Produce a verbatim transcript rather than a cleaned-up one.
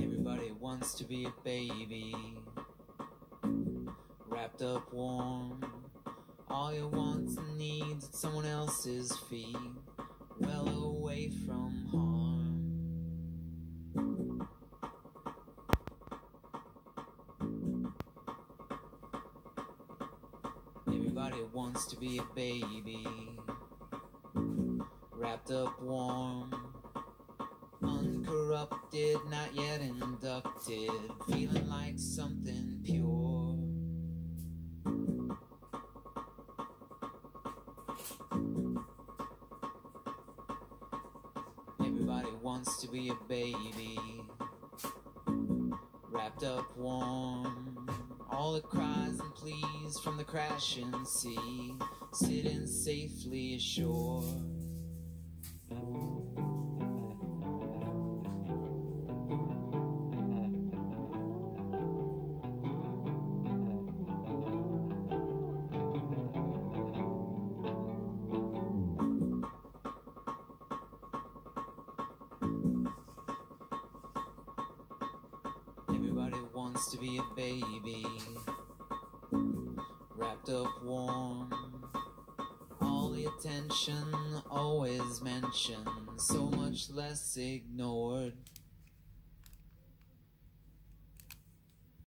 Everybody wants to be a baby, wrapped up warm. All your wants and needs at someone else's feet, well away from harm. Everybody wants to be a baby, wrapped up warm, uncorrupted, not yet inducted, feeling like something pure. Everybody wants to be a baby, wrapped up warm. All the cries and pleas from the crashing sea, sitting safely ashore. Everybody wants to be a baby, wrapped up warm. All the attention always mentioned, so much less ignored.